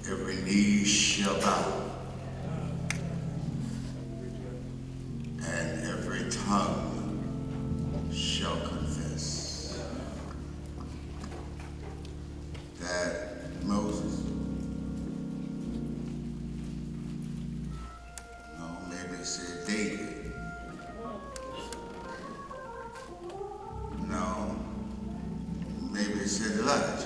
every knee shall bow, and every tongue shall confess that Moses, no, maybe it said David, no, maybe it said Elijah.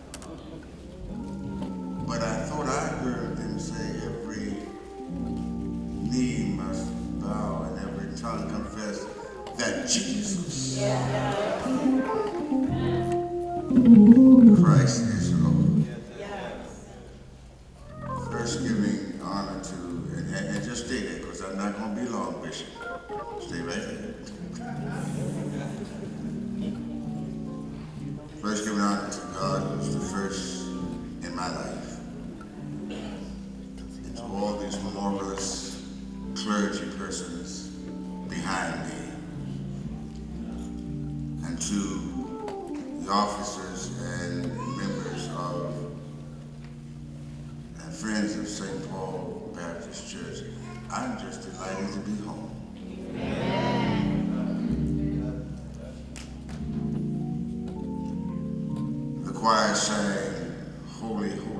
But I thought I heard them say every knee must bow and every tongue confess that Jesus Christ is Lord. First giving honor to, and just stay there because I'm not going to be long, Bishop. Stay right there. First giving honor to God, who's the first in my life. All these marvelous clergy persons behind me, and to the officers and members of and friends of St. Paul Baptist Church. I'm just delighted to be home. The choir sang, "Holy, Holy,